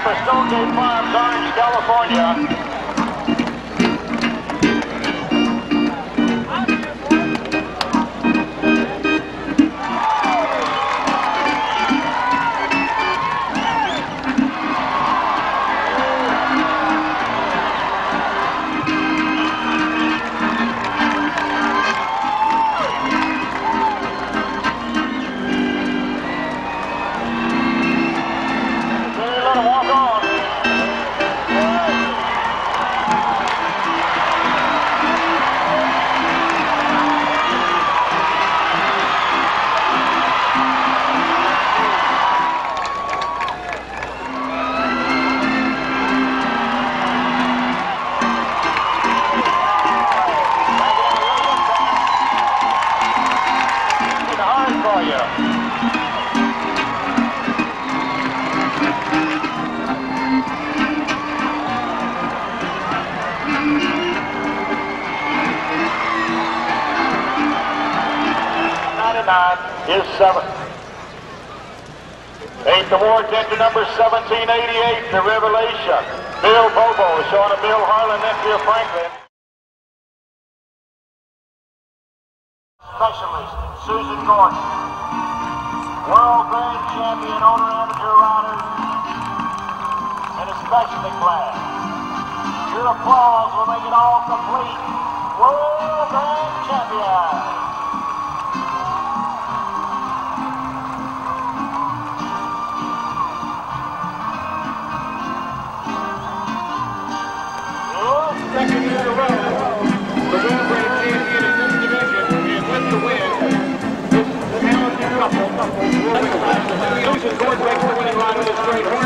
for Stonegate Farms, Orange, California. Is 7th. 8th award to number 1788, the Revelation. Bill Bobo showing a Bill Harlan, nephew of Franklin. Specialist, Susan Gordon. World Grand Champion, owner amateur rider in a specialty class. Your applause will make it all complete. World Grand Champion. Second year in a row, the World Grand Champion in this division, and with the win, this talented couple will be classified. Susan Gordon makes the winning ride with his great horse.